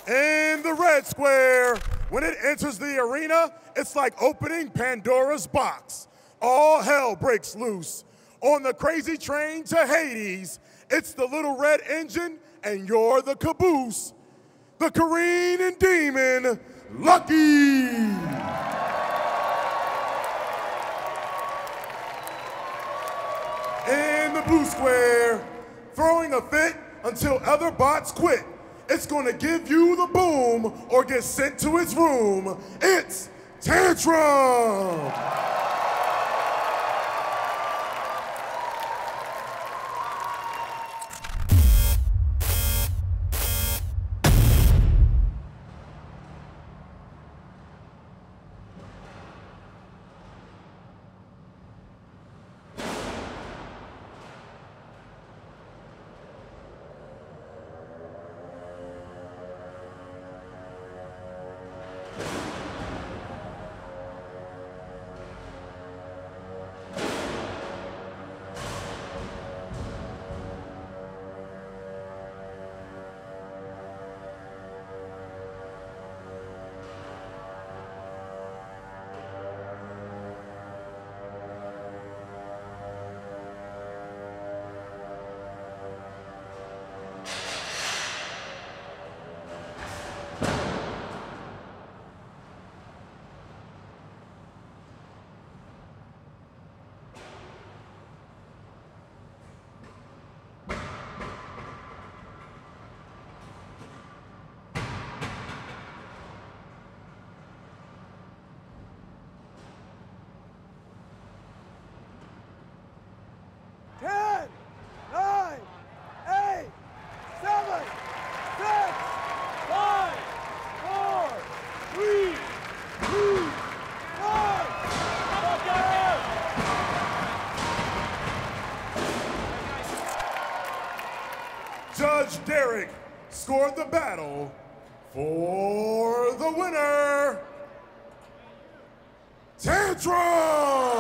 In the red square, when it enters the arena, it's like opening Pandora's box. All hell breaks loose. On the crazy train to Hades, it's the little red engine and you're the caboose. The careening demon, Lucky. In the blue square, throwing a fit until other bots quit. It's gonna give you the boom or get sent to its room. It's TANTRUM! Judge Derek scored the battle for the winner, TANTRUM!